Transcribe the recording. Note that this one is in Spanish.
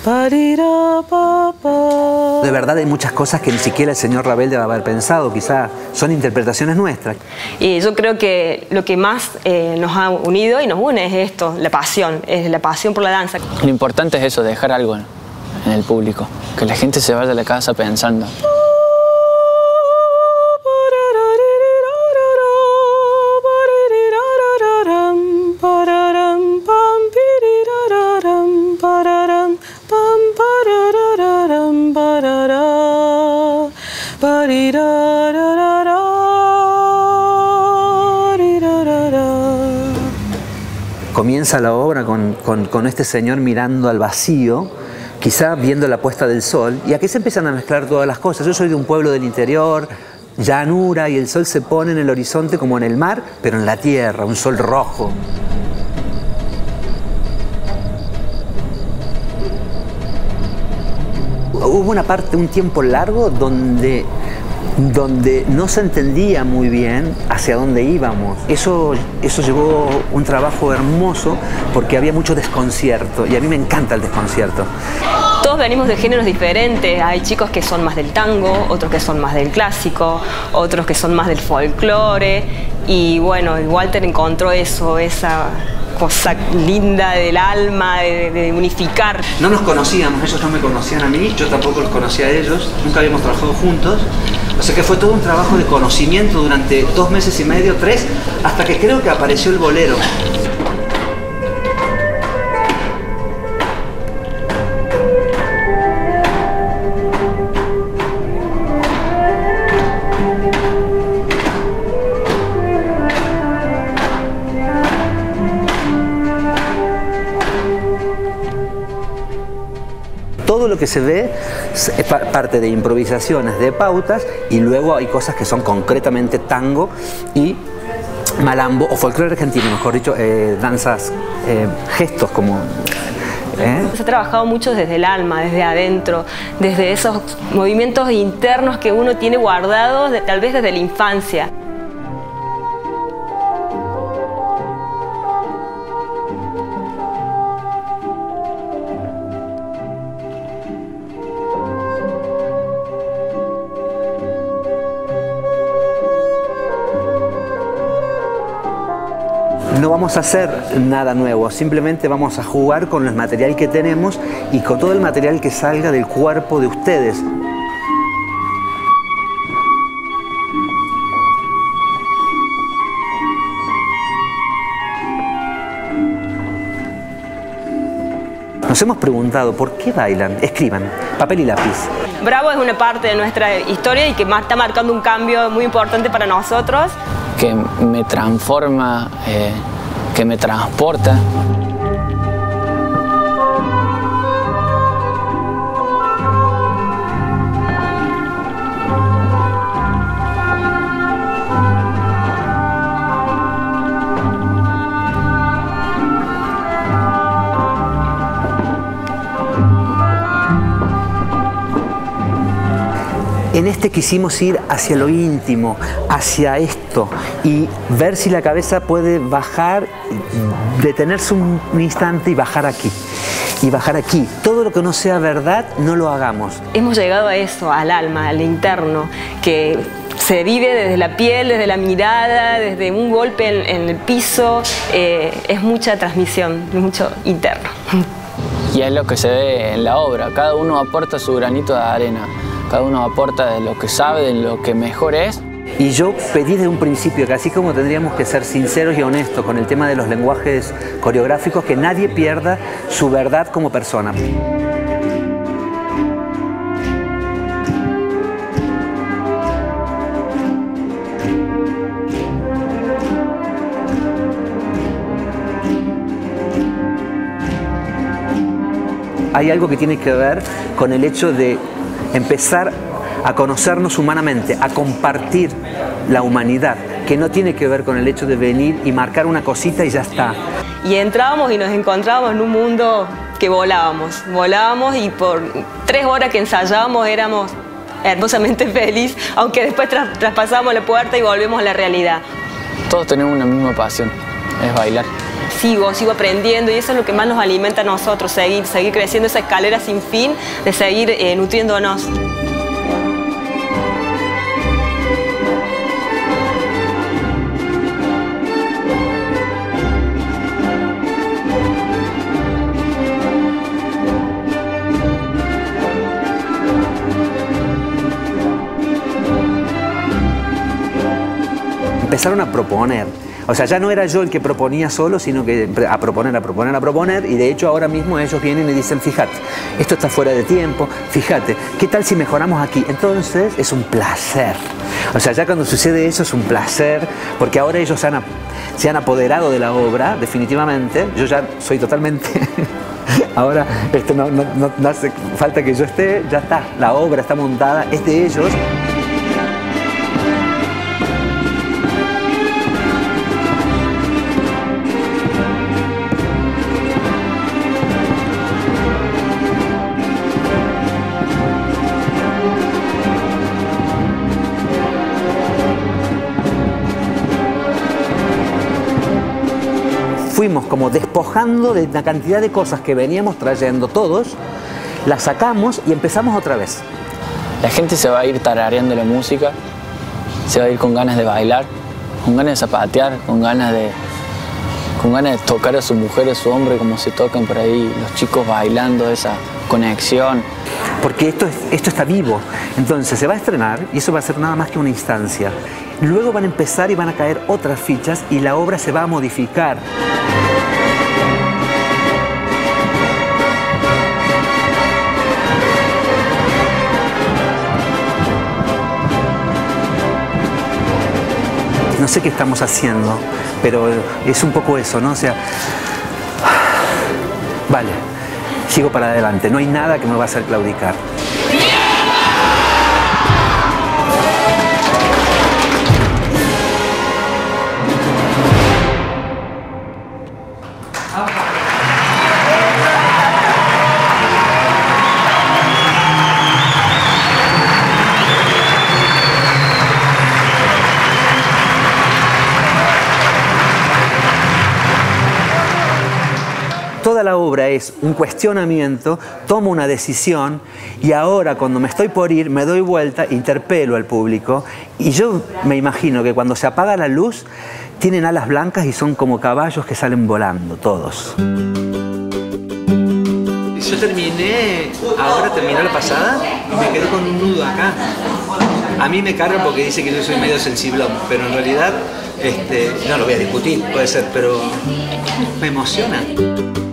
De verdad hay muchas cosas que ni siquiera el señor Ravel debe haber pensado, quizá son interpretaciones nuestras. Y yo creo que lo que más nos ha unido y nos une es esto, es la pasión por la danza. Lo importante es eso, dejar algo en el público, que la gente se vaya a la casa pensando. Comienza la obra con este señor mirando al vacío, quizá viendo la puesta del sol, y aquí se empiezan a mezclar todas las cosas. Yo soy de un pueblo del interior, llanura, y el sol se pone en el horizonte como en el mar, pero en la tierra, un sol rojo. Hubo una parte, un tiempo largo donde no se entendía muy bien hacia dónde íbamos. Eso llevó un trabajo hermoso porque había mucho desconcierto y a mí me encanta el desconcierto. Todos venimos de géneros diferentes. Hay chicos que son más del tango, otros que son más del clásico, otros que son más del folclore. Y bueno, Walter encontró esa cosa linda del alma, de unificar. No nos conocíamos, ellos no me conocían a mí, yo tampoco los conocía a ellos, nunca habíamos trabajado juntos. O sea que fue todo un trabajo de conocimiento durante 2 meses y medio, 3, hasta que creo que apareció el bolero. Todo lo que se ve es parte de improvisaciones, de pautas, y luego hay cosas que son concretamente tango y malambo, o folclore argentino, mejor dicho, danzas, gestos como... Se ha trabajado mucho desde el alma, desde adentro, desde esos movimientos internos que uno tiene guardados, tal vez desde la infancia. No vamos a hacer nada nuevo, simplemente vamos a jugar con el material que tenemos y con todo el material que salga del cuerpo de ustedes. Nos hemos preguntado por qué bailan. Escriban, papel y lápiz. Bravo es una parte de nuestra historia y que está marcando un cambio muy importante para nosotros. Que me transforma, que me transporta. En este quisimos ir hacia lo íntimo, hacia esto, y ver si la cabeza puede bajar, detenerse un instante y bajar aquí. Y bajar aquí. Todo lo que no sea verdad, no lo hagamos. Hemos llegado a eso, al alma, al interno, que se vive desde la piel, desde la mirada, desde un golpe en el piso. Es mucha transmisión, mucho interno. Y es lo que se ve en la obra. Cada uno aporta su granito de arena. Cada uno aporta de lo que sabe, de lo que mejor es. Y yo pedí desde un principio que así como tendríamos que ser sinceros y honestos con el tema de los lenguajes coreográficos, que nadie pierda su verdad como persona. Hay algo que tiene que ver con el hecho de empezar a conocernos humanamente, a compartir la humanidad, que no tiene que ver con el hecho de venir y marcar una cosita y ya está. Y entrábamos y nos encontrábamos en un mundo que volábamos y por 3 horas que ensayábamos éramos hermosamente felices, aunque después traspasamos la puerta y volvemos a la realidad. Todos tenemos una misma pasión, es bailar. sigo aprendiendo y eso es lo que más nos alimenta a nosotros, seguir creciendo esa escalera sin fin, de seguir nutriéndonos. Empezaron a proponer. O sea, ya no era yo el que proponía solo, sino que a proponer, y de hecho ahora mismo ellos vienen y dicen, fíjate, esto está fuera de tiempo, fíjate, ¿qué tal si mejoramos aquí? Entonces es un placer. O sea, ya cuando sucede eso es un placer, porque ahora ellos se han apoderado de la obra, definitivamente. Yo ya soy totalmente... Ahora no hace falta que yo esté, ya está, la obra está montada, es de ellos. Fuimos como despojando de la cantidad de cosas que veníamos trayendo todos, las sacamos y empezamos otra vez. La gente se va a ir tarareando la música, se va a ir con ganas de bailar, con ganas de zapatear, con ganas de tocar a su mujer, a su hombre, como se tocan por ahí los chicos bailando, esa conexión. Porque esto está vivo, entonces se va a estrenar y eso va a ser nada más que una instancia. Luego van a empezar y van a caer otras fichas y la obra se va a modificar. No sé qué estamos haciendo, pero es un poco eso, ¿no? O sea, vale, sigo para adelante, no hay nada que me va a hacer claudicar. Toda la obra es un cuestionamiento, tomo una decisión y ahora cuando me estoy por ir me doy vuelta, interpelo al público y yo me imagino que cuando se apaga la luz tienen alas blancas y son como caballos que salen volando, todos. Yo terminó la pasada y me quedé con un nudo acá. A mí me cargan porque dice que yo soy medio sensiblón, pero en realidad no lo voy a discutir, puede ser, pero me emociona.